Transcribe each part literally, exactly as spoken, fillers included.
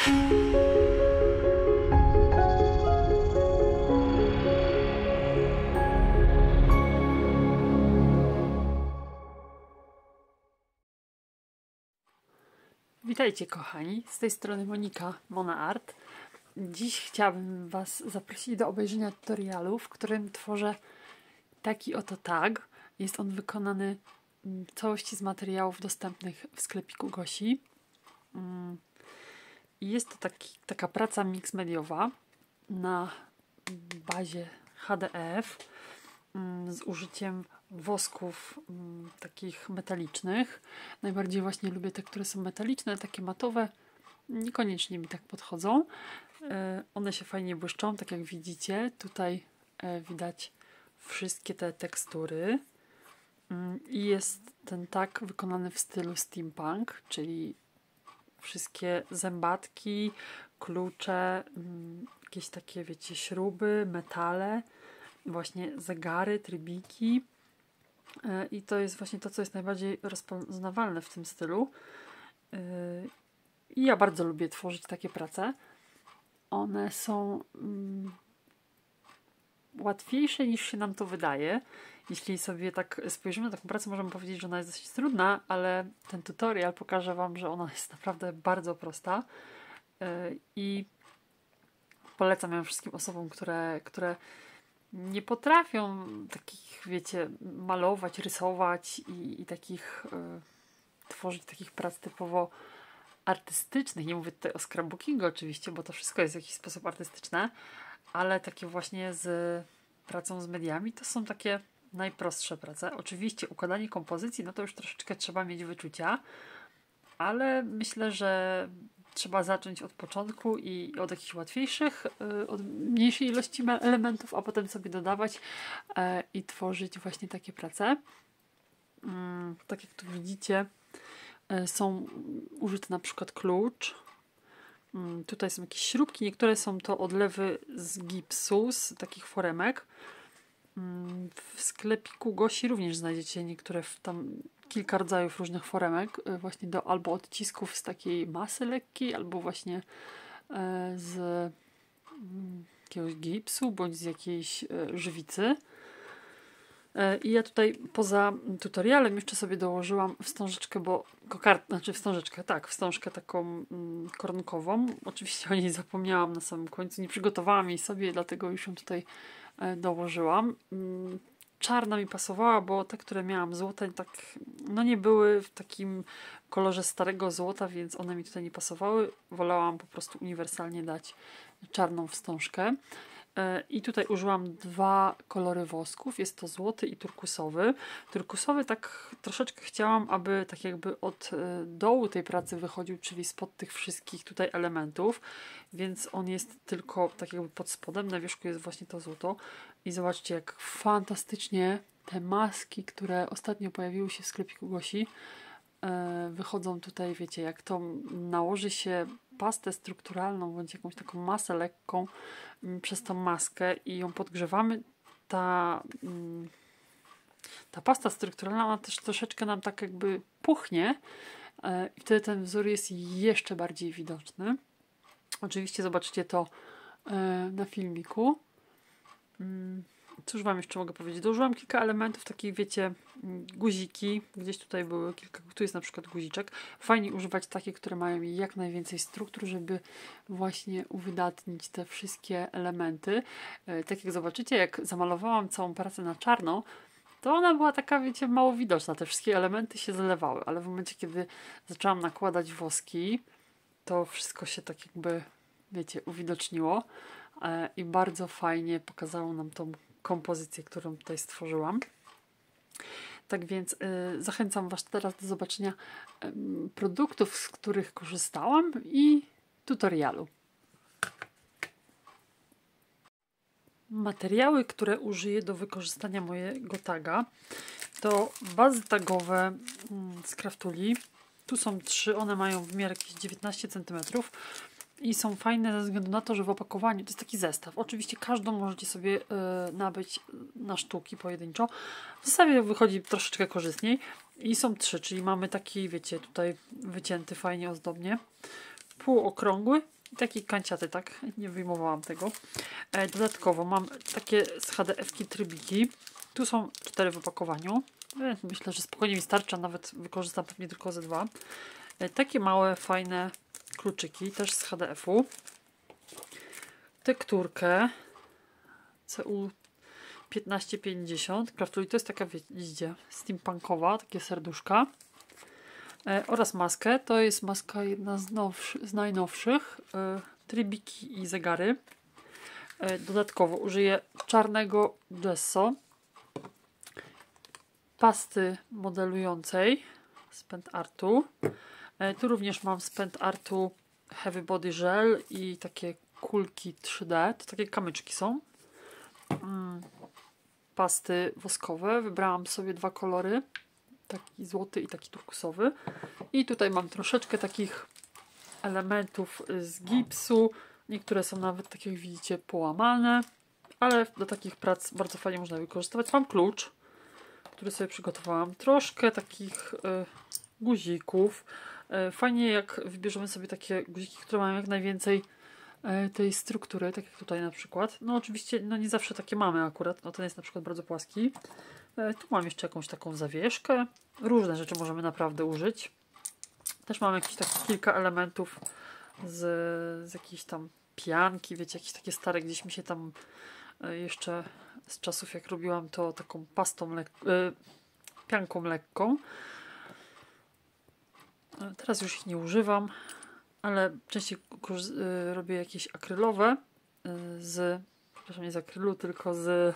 Witajcie kochani, z tej strony Monika, Mona Art. Dziś chciałabym Was zaprosić do obejrzenia tutorialu, w którym tworzę taki oto tag. Jest on wykonany w całości z materiałów dostępnych w sklepiku Gosi. I jest to taki, taka praca mix mediowa na bazie H D F z użyciem wosków m, takich metalicznych. Najbardziej właśnie lubię te, które są metaliczne, takie matowe. Niekoniecznie mi tak podchodzą. E, one się fajnie błyszczą, tak jak widzicie. Tutaj e, widać wszystkie te tekstury. Mm, I jest ten tak wykonany w stylu steampunk, czyli wszystkie zębatki, klucze, mm, jakieś takie, wiecie, śruby, metale, właśnie zegary, trybiki. I to jest właśnie to, co jest najbardziej rozpoznawalne w tym stylu. I ja bardzo lubię tworzyć takie prace. One są um, łatwiejsze niż się nam to wydaje. Jeśli sobie tak spojrzymy na taką pracę, możemy powiedzieć, że ona jest dosyć trudna, ale ten tutorial pokaże Wam, że ona jest naprawdę bardzo prosta. I polecam ją wszystkim osobom, które, które nie potrafią takich, wiecie, malować, rysować i, i takich y, tworzyć takich prac typowo artystycznych. Nie mówię tutaj o scrapbookingu oczywiście, bo to wszystko jest w jakiś sposób artystyczne, ale takie właśnie z pracą z mediami to są takie najprostsze prace. Oczywiście układanie kompozycji, no to już troszeczkę trzeba mieć wyczucia, ale myślę, że trzeba zacząć od początku i od jakichś łatwiejszych, od mniejszej ilości elementów, a potem sobie dodawać i tworzyć właśnie takie prace. Tak jak tu widzicie, są użyte na przykład klucz. Tutaj są jakieś śrubki, niektóre są to odlewy z gipsu, z takich foremek. W sklepiku Gosi również znajdziecie niektóre tam kilka rodzajów różnych foremek, właśnie do albo odcisków z takiej masy lekkiej, albo właśnie z jakiegoś gipsu, bądź z jakiejś żywicy. I ja tutaj poza tutorialem jeszcze sobie dołożyłam wstążeczkę, bo kokard, znaczy wstążeczkę, tak, wstążkę taką mm, koronkową. Oczywiście o niej zapomniałam na samym końcu, nie przygotowałam jej sobie, dlatego już ją tutaj e, dołożyłam. Mm, czarna mi pasowała, bo te, które miałam złote, tak, no nie były w takim kolorze starego złota, więc one mi tutaj nie pasowały. Wolałam po prostu uniwersalnie dać czarną wstążkę. I tutaj użyłam dwa kolory wosków. Jest to złoty i turkusowy. Turkusowy tak troszeczkę chciałam, aby tak jakby od dołu tej pracy wychodził, czyli spod tych wszystkich tutaj elementów. Więc on jest tylko tak jakby pod spodem. Na wierzchu jest właśnie to złoto. I zobaczcie, jak fantastycznie te maski, które ostatnio pojawiły się w sklepiku Gosi, wychodzą tutaj, wiecie, jak to nałoży się pastę strukturalną, bądź jakąś taką masę lekką przez tą maskę i ją podgrzewamy, ta, ta pasta strukturalna, ona też troszeczkę nam tak jakby puchnie i wtedy ten wzór jest jeszcze bardziej widoczny. Oczywiście zobaczycie to na filmiku. Cóż Wam jeszcze mogę powiedzieć? Dołożyłam kilka elementów, takich, wiecie, guziki. Gdzieś tutaj były kilka, tu jest na przykład guziczek. Fajnie używać takie, które mają jak najwięcej struktur, żeby właśnie uwydatnić te wszystkie elementy. Tak jak zobaczycie, jak zamalowałam całą pracę na czarno, to ona była taka, wiecie, mało widoczna. Te wszystkie elementy się zalewały, ale w momencie, kiedy zaczęłam nakładać woski, to wszystko się tak jakby, wiecie, uwidoczniło i bardzo fajnie pokazało nam tą kompozycję, którą tutaj stworzyłam. Tak więc y, zachęcam Was teraz do zobaczenia y, produktów, z których korzystałam i tutorialu. Materiały, które użyję do wykorzystania mojego taga, to bazy tagowe y, z Craftuli. Tu są trzy, one mają wymiar jakieś dziewiętnaście centymetrów. I są fajne ze względu na to, że w opakowaniu to jest taki zestaw. Oczywiście każdą możecie sobie y, nabyć na sztuki pojedynczo. W zasadzie wychodzi troszeczkę korzystniej. I są trzy, czyli mamy taki, wiecie, tutaj wycięty fajnie, ozdobnie. półokrągły i taki kanciaty, tak? Nie wyjmowałam tego. E, dodatkowo mam takie z H D F-ki trybiki. Tu są cztery w opakowaniu. E, myślę, że spokojnie mi starcza, nawet wykorzystam pewnie tylko ze dwa. E, takie małe, fajne kluczyki, też z H D F-u. Tekturkę C U piętnaście pięćdziesiąt. Kraftuli to jest taka, widzicie, steampunkowa, takie serduszka. E, oraz maskę. To jest maska jedna z, nowszy, z najnowszych. E, trybiki i zegary. E, dodatkowo użyję czarnego gesso, pasty modelującej z Pen Artu. E, tu również mam z Pen Artu Heavy Body Gel i takie kulki trzy D. To takie kamyczki są. Mm, pasty woskowe. Wybrałam sobie dwa kolory. Taki złoty i taki turkusowy. I tutaj mam troszeczkę takich elementów z gipsu. Niektóre są nawet, tak jak widzicie, połamane. Ale do takich prac bardzo fajnie można wykorzystywać. Mam klucz, który sobie przygotowałam. Troszkę takich y, guzików. Y, fajnie jak wybierzemy sobie takie guziki, które mają jak najwięcej y, tej struktury, tak jak tutaj na przykład. No oczywiście no nie zawsze takie mamy akurat. No ten jest na przykład bardzo płaski. Y, tu mam jeszcze jakąś taką zawieszkę. Różne rzeczy możemy naprawdę użyć. Też mam jakieś takich kilka elementów z, z jakiejś tam pianki, wiecie, jakieś takie stare, gdzieś mi się tam y, jeszcze z czasów jak robiłam to taką pastą lekką, y, pianką lekką. Y, teraz już ich nie używam, ale częściej y, robię jakieś akrylowe y, z, przepraszam, nie z akrylu, tylko z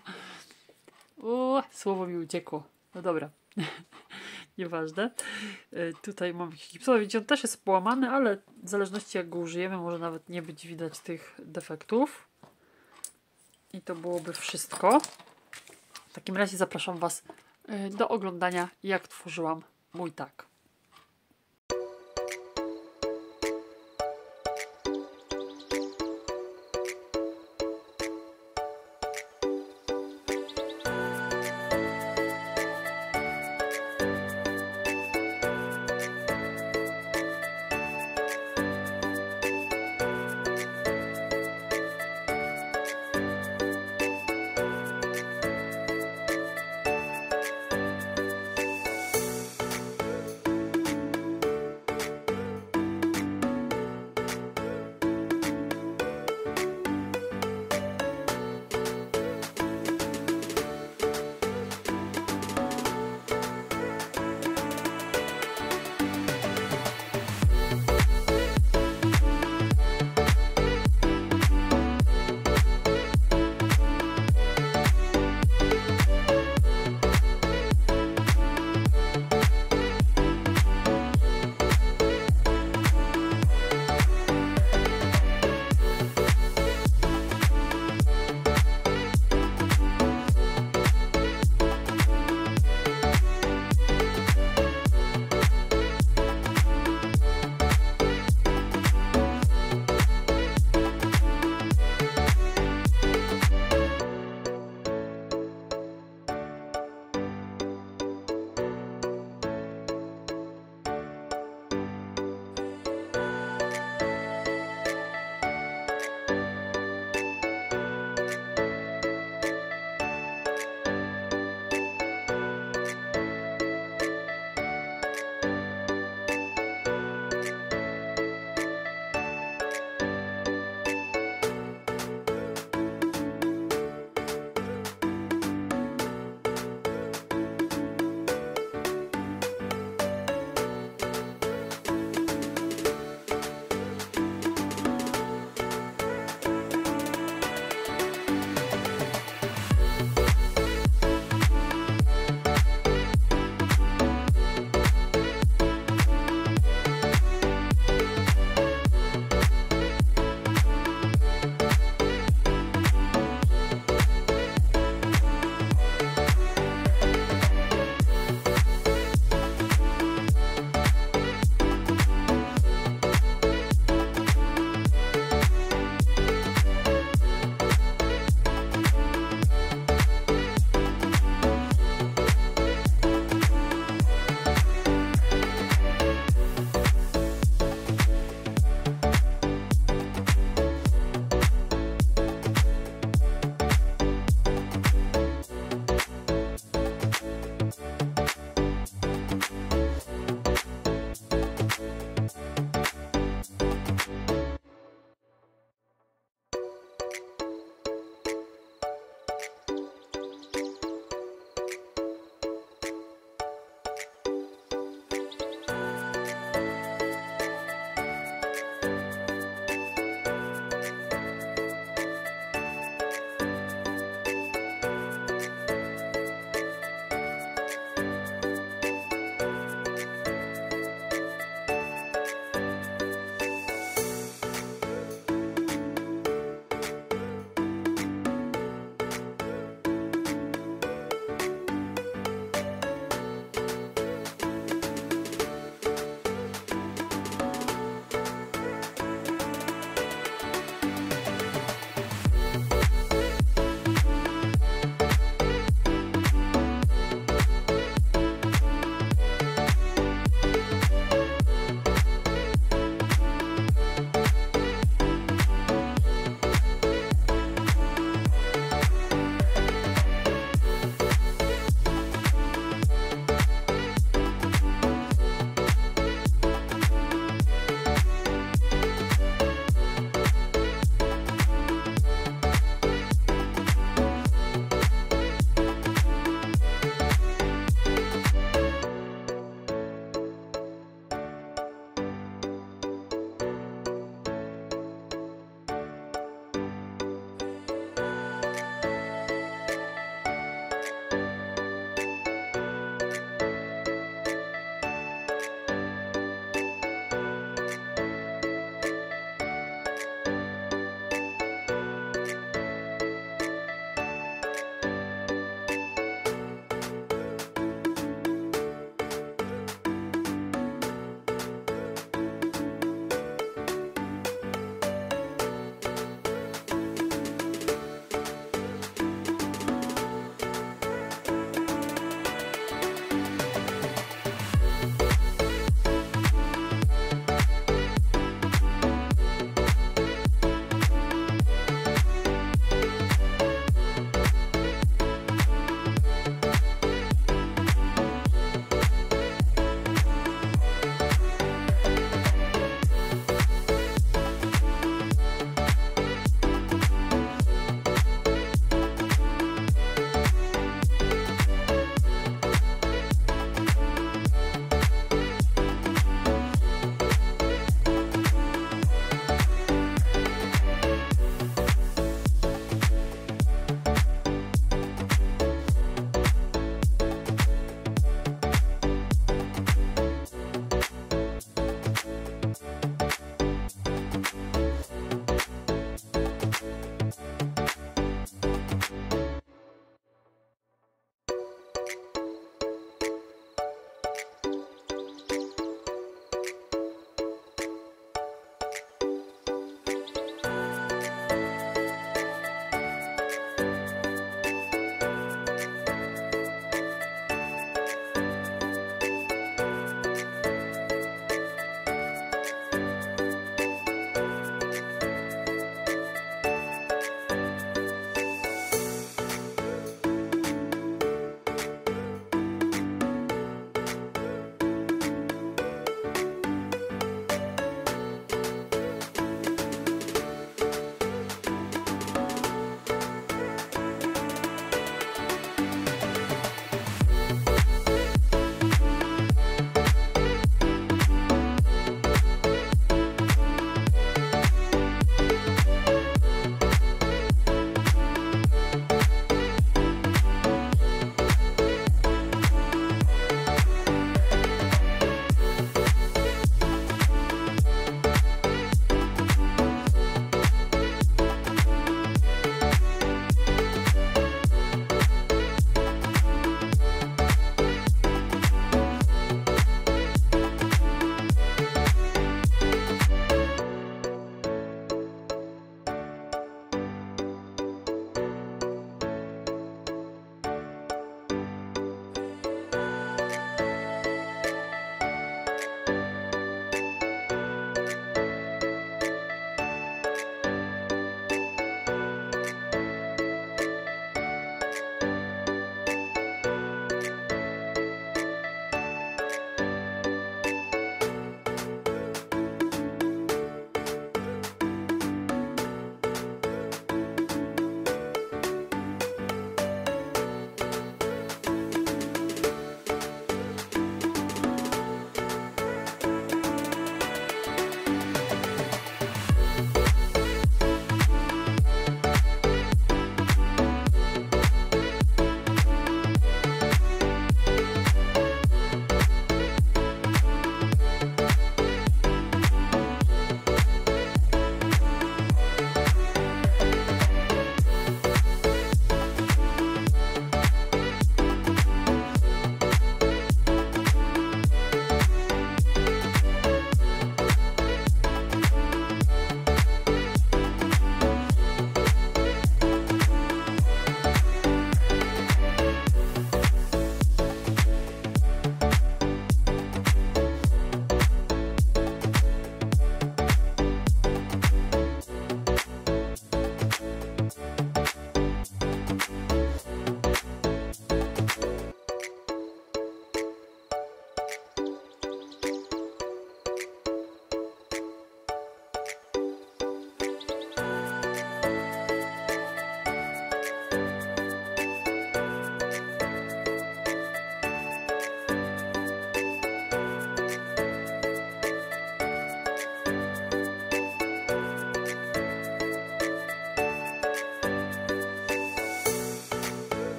o, słowo mi uciekło. No dobra. Nieważne. Y, tutaj mam jakiś gipsowy. Widzicie, on też jest połamany, ale w zależności jak go użyjemy, może nawet nie być widać tych defektów. I to byłoby wszystko. W takim razie zapraszam Was y, do oglądania, jak tworzyłam mój tak.